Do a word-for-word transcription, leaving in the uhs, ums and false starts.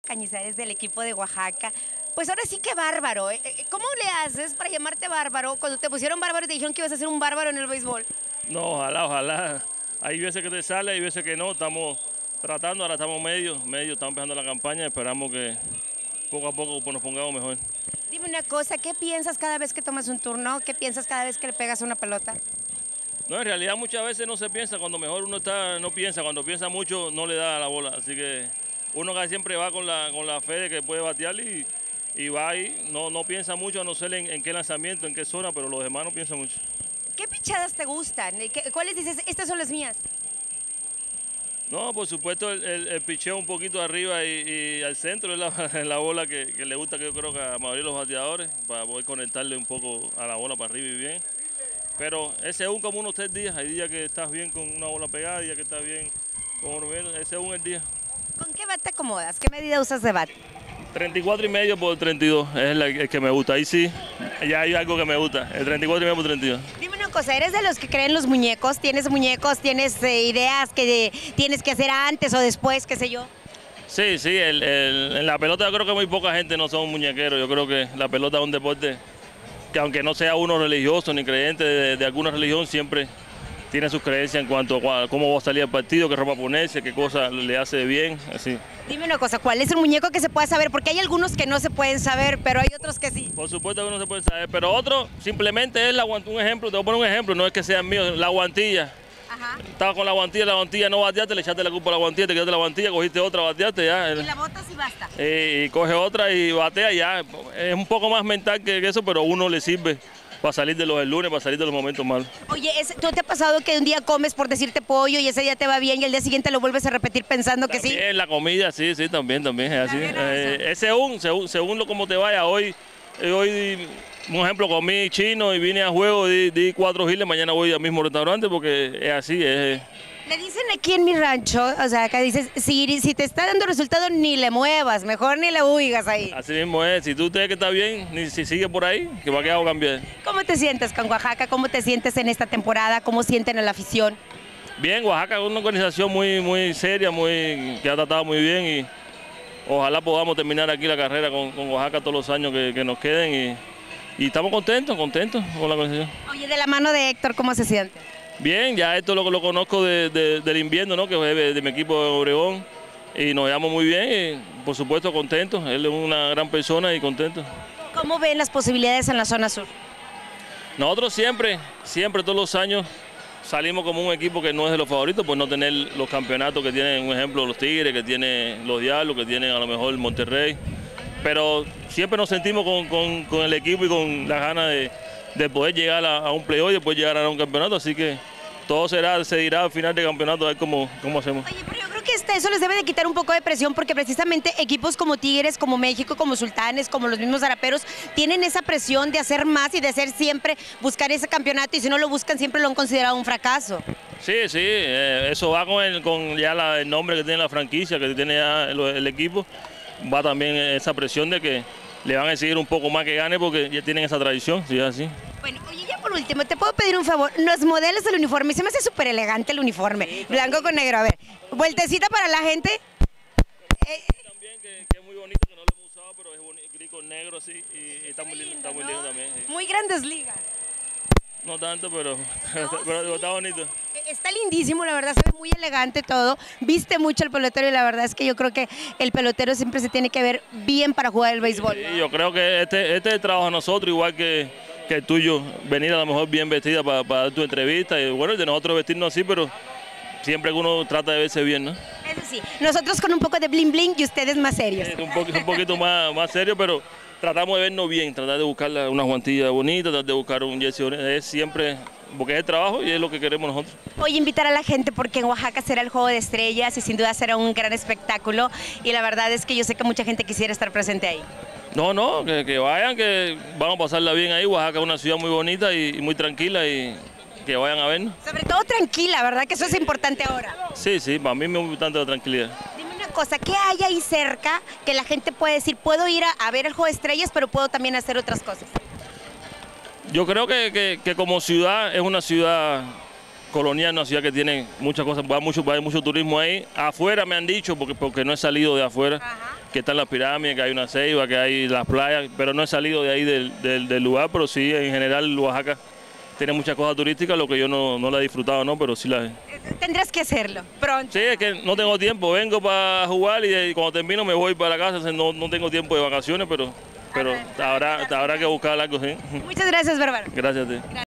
Cañizares del equipo de Oaxaca. Pues ahora sí que bárbaro. ¿eh? ¿Cómo le haces para llamarte bárbaro cuando te pusieron bárbaro y te dijeron que ibas a ser un bárbaro en el béisbol? No, ojalá, ojalá. Hay veces que te sale, hay veces que no. Estamos tratando, ahora estamos medio, medio, estamos empezando la campaña. Esperamos que poco a poco pues, nos pongamos mejor. Dime una cosa, ¿qué piensas cada vez que tomas un turno? ¿Qué piensas cada vez que le pegas una pelota? No, en realidad muchas veces no se piensa. Cuando mejor uno está, no piensa. Cuando piensa mucho, no le da la bola. Así que uno casi siempre va con la, con la fe de que puede batear y, y va ahí. No, no piensa mucho, a no sé en, en qué lanzamiento, en qué zona, pero los demás no piensan mucho. ¿Qué pichadas te gustan? ¿Qué- ¿Cuáles dices, estas son las mías? No, por supuesto, el, el, el picheo un poquito arriba y, y al centro es la, la bola que, que le gusta, que yo creo que a la mayoría de los bateadores, para poder conectarle un poco a la bola para arriba y bien. Pero ese es un como unos tres días. Hay días que estás bien con una bola pegada, días que estás bien con uno bien. Ese es un el día. ¿Con qué bat te acomodas? ¿Qué medida usas de bat? treinta y cuatro y medio por treinta y dos, es el, el que me gusta. Ahí sí, ya hay algo que me gusta. El treinta y cuatro y medio por treinta y dos. Dime una cosa, ¿eres de los que creen los muñecos? ¿Tienes muñecos? ¿Tienes eh, ideas que eh, tienes que hacer antes o después, qué sé yo? Sí, sí, el, el, en la pelota yo creo que muy poca gente no son muñequeros. Yo creo que la pelota es un deporte que aunque no sea uno religioso ni creyente de, de alguna religión, siempre tiene sus creencias en cuanto a cómo va a salir el partido, qué ropa ponerse, qué cosa le hace bien, así. Dime una cosa, ¿cuál es el muñeco que se pueda saber? Porque hay algunos que no se pueden saber, pero hay otros que sí. Por supuesto que no se puede saber, pero otro simplemente es la guantilla. Un ejemplo, te voy a poner un ejemplo, no es que sea mío, la guantilla. Ajá. Estaba con la guantilla, la guantilla no bateaste, le echaste la culpa a la guantilla, te quedaste la guantilla, cogiste otra, bateaste ya. Y la botas y basta. Y, y coge otra y batea ya. Es un poco más mental que eso, pero a uno le sirve para salir de los lunes, para salir de los momentos malos. Oye, ¿es- ¿tú te ha pasado que un día comes por decirte pollo y ese día te va bien y el día siguiente lo vuelves a repetir pensando que sí? También la comida, sí, sí, también, también es así. También Eh, eso. es según, según, según lo como te vaya. Hoy, eh, hoy, un ejemplo, comí chino y vine a juego, di, di cuatro giles, mañana voy al mismo restaurante porque es así, es... Le dicen aquí en mi rancho, o sea, acá dices, si, si te está dando resultado ni le muevas, mejor ni le huigas ahí. Así mismo es, si tú crees que está bien, ni si sigue por ahí, que va a quedar cambiar. ¿Cómo te sientes con Oaxaca? ¿Cómo te sientes en esta temporada? ¿Cómo sienten a la afición? Bien, Oaxaca es una organización muy, muy seria, muy, que ha tratado muy bien y ojalá podamos terminar aquí la carrera con, con Oaxaca todos los años que, que nos queden y, y estamos contentos, contentos con la organización. Oye, de la mano de Héctor, ¿cómo se siente? Bien, ya esto lo, lo conozco de, de, del invierno, ¿no? Que es de, de mi equipo de Obregón y nos llevamos muy bien y por supuesto contentos. Él es una gran persona y contento. ¿Cómo ven las posibilidades en la zona sur? Nosotros siempre, siempre todos los años salimos como un equipo que no es de los favoritos por no tener los campeonatos que tienen, un ejemplo, los Tigres, que tienen los Diablos, que tienen a lo mejor el Monterrey. Pero siempre nos sentimos con, con, con el equipo y con las ganas de, de poder llegar a, a un playoff y después llegar a un campeonato. Así que todo será, se dirá al final del campeonato a ver cómo, cómo hacemos. Oye, pero yo creo que este- eso les debe de quitar un poco de presión porque precisamente equipos como Tigres, como México, como Sultanes, como los mismos Zaraperos, tienen esa presión de hacer más y de hacer siempre, buscar ese campeonato y si no lo buscan siempre lo han considerado un fracaso. Sí, sí, eh, eso va con, el, con ya la- el nombre que tiene la franquicia, que tiene ya el, el equipo. Va también esa presión de que le van a exigir un poco más que gane porque ya tienen esa tradición, si es así. Bueno, oye, ya por último, te puedo pedir un favor. Nos modelos el uniforme. Se me hace súper elegante el uniforme. Blanco con negro. A ver, vueltecita para la gente. Eh, También que, que es muy bonito, que no lo hemos usado, pero es bonito, gris con negro así y, y está muy lindo, está muy lindo también. Sí. muy grandes ligas. No tanto, pero, pero digo, está bonito. Eh, Está lindísimo, la verdad, se ve muy elegante todo. Viste mucho el pelotero y la verdad es que yo creo que el pelotero siempre se tiene que ver bien para jugar el béisbol. Sí, ¿no? yo creo que este, este es el trabajo de nosotros, igual que, que el tuyo, venir a lo mejor bien vestida para, para dar tu entrevista. Y bueno, el de nosotros vestirnos así, pero siempre que uno trata de verse bien, ¿no? Eso sí, nosotros con un poco de bling bling y ustedes más serios. Es un, po- un poquito más, más serio, pero tratamos de vernos bien, tratar de buscar la- una guantilla bonita, tratar de buscar un jersey bonito. Es siempre, porque es el trabajo y es lo que queremos nosotros. Voy a invitar a la gente porque en Oaxaca será el Juego de Estrellas y sin duda será un gran espectáculo y la verdad es que yo sé que mucha gente quisiera estar presente ahí. No, no, que, que vayan, que vamos a pasarla bien ahí. Oaxaca es una ciudad muy bonita y, y muy tranquila y que vayan a vernos. Sobre todo tranquila, ¿verdad? Que eso es importante ahora. Sí, sí, para mí es muy importante la tranquilidad. Dime una cosa, ¿qué hay ahí cerca que la gente puede decir, puedo ir a, a ver el Juego de Estrellas, pero puedo también hacer otras cosas? Yo creo que, que- que como ciudad es una ciudad colonial, una ciudad que tiene muchas cosas, va mucho, va mucho turismo ahí. Afuera me han dicho, porque, porque no he salido de afuera, Ajá. que están las pirámides, que hay una ceiba, que hay las playas, pero no he salido de ahí del, del, del lugar, pero sí, en general Oaxaca tiene muchas cosas turísticas, lo que yo no, no la he disfrutado, ¿no? Pero sí la he. Tendrás que hacerlo pronto. Sí, es que no tengo tiempo, vengo para jugar y, y cuando termino me voy para la casa, no, no tengo tiempo de vacaciones, pero, pero habrá, habrá que buscar algo, sí. Muchas gracias, Bárbaro. Gracias a ti.